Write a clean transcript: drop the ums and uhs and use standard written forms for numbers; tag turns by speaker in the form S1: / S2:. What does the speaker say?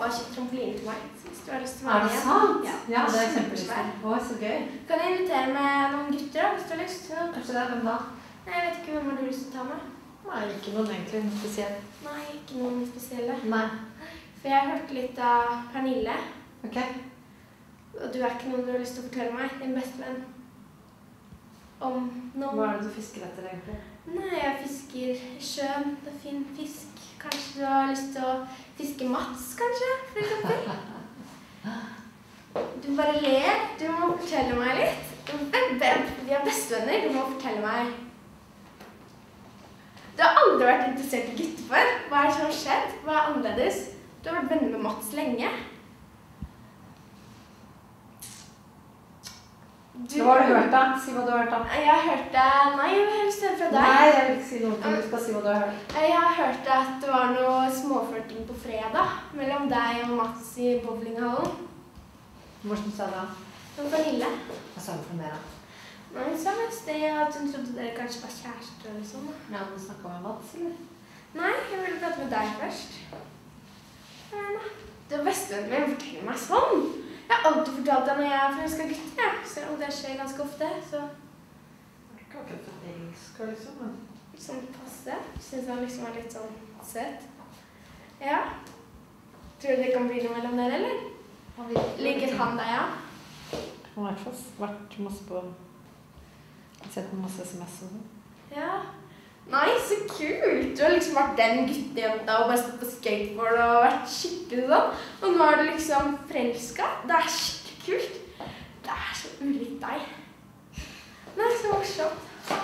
S1: pappa har kjøpt trampoline til meg, så hvis du har lyst til å være
S2: Er
S1: med
S2: det
S1: igjen.
S2: sant?
S1: Ja,
S2: Ja, det er kjempesvær. Å, så gøy.
S1: Kan jeg invitere med noen gutter da, hvis du har lyst?
S2: Kanskje det er hvem da?
S1: Nei, jeg vet ikke hvem har du lyst til å ta med.
S2: Nei, ikke noen egentlig spesielt.
S1: Nei, ikke noen spesielle.
S2: Nei.
S1: For jeg har hørt litt av Pernille.
S2: Ok.
S1: Og du er ikke noen du har lyst til å fortelle meg, din beste venn. Om noe.
S2: Hva er det du fisker etter egentlig?
S1: Nei, jeg fisker i sjøen. Det er fin fisk. Kanskje du har lyst til å fiske Mats, kanskje, for eksempel? Du bare ler. Du må fortelle meg litt. Vi er bestevenner. Du må fortelle meg. Du har aldri vært interessert i gutter før. Hva er det som har skjedd? Hva er annerledes? Du har vært venner med Mats lenge.
S2: Hva har du hørt da? Si hva du har hørt da.
S1: Jeg har hørt det. Nei, jeg vil helst høre fra deg.
S2: Nei, jeg vil ikke si noe til. Du skal si hva du har hørt.
S1: Jeg har hørt at det var noe småflørting på fredag mellom deg og Mats i bowlinghallen.
S2: Hvordan sa du da?
S1: Og Pernille.
S2: Hva sa du for mer da?
S1: Nei, hun sa mest det at hun trodde dere kanskje var kjærester eller sånn.
S2: Ja, du snakket med Mats, eller?
S1: Nei, jeg ville prate med deg først. Nei, du er bestevennen min, fortell meg sånn. Jeg har alltid fortalt deg når jeg forelsker gutter, ja. Selv om det skjer ganske ofte, så...
S2: Det er ikke akkurat for elsker, liksom, men...
S1: Sånn passe. Synes han liksom er litt sånn søt. Ja. Tror du det kan bli noe mellom dere, eller? Liker han deg, ja?
S2: Han har i hvert fall vært masse på... Sett på masse sms og sånn.
S1: Ja. Nei, så kult! Du har liksom vært den guttejenta og bare stått på skateboard og vært skikkelig sånn. Og nå er du liksom forelsket. Det er skikkelig kult. Det er så ulikt deg. Nei, så morsomt.